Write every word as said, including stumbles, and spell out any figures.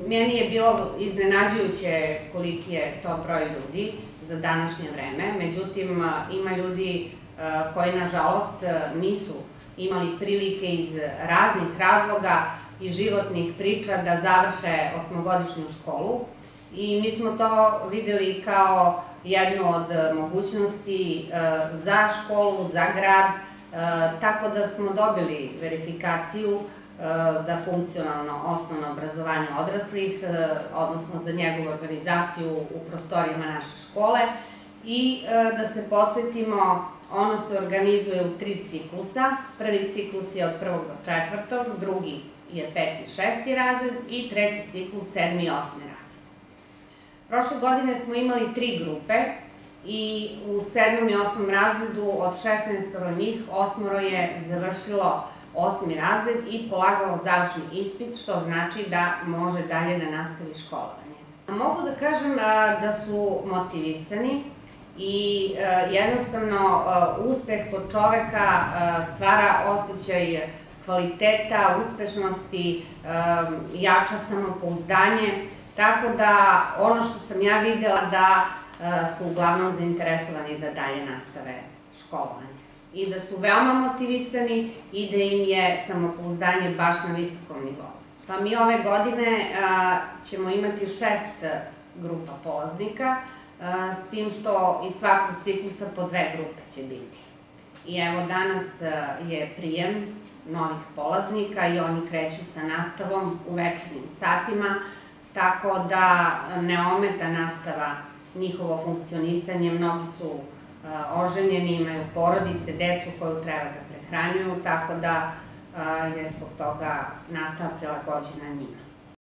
Meni je bilo iznenađujuće koliki je to broj ljudi za današnje vreme, međutim ima ljudi koji nažalost nisu imali prilike iz raznih razloga i životnih priča da završe osmogodišnju školu i mi smo to videli kao jednu od mogućnosti za školu, za grad, tako da smo dobili verifikaciju za funkcionalno osnovno obrazovanje odraslih, odnosno za njegovu organizaciju u prostorijama naše škole i da se podsjetimo, ono se organizuje u tri ciklusa. Prvi ciklus je od prvog do četvrtog, drugi je peti i šesti razred i treći ciklus sedmi i osmi razred. Prošle godine smo imali tri grupe i u sedmom i osmom razredu od šesnaestoro njih, osmoro je završilo osmi razred i polagalo završni ispit, što znači da može dalje da nastavi školovanje. Mogu da kažem da su motivisani i jednostavno uspeh kod čoveka stvara osjećaj kvaliteta, uspešnosti, jača samopouzdanje, tako da ono što sam ja videla da su uglavnom zainteresovani da dalje nastave školovanje i da su veoma motivisani i da im je samopouzdanje baš na visokom nivou. Pa mi ove godine ćemo imati šest grupa polaznika, s tim što iz svakog ciklusa po dve grupe će biti. I evo danas je prijem novih polaznika i oni kreću sa nastavom u večernjim satima, tako da ne ometa nastava njihovo funkcionisanje. Mnogi su oženjeni, imaju porodice, decu koju treba da prehranjuju, tako da je zbog toga nastava prilagođena njima.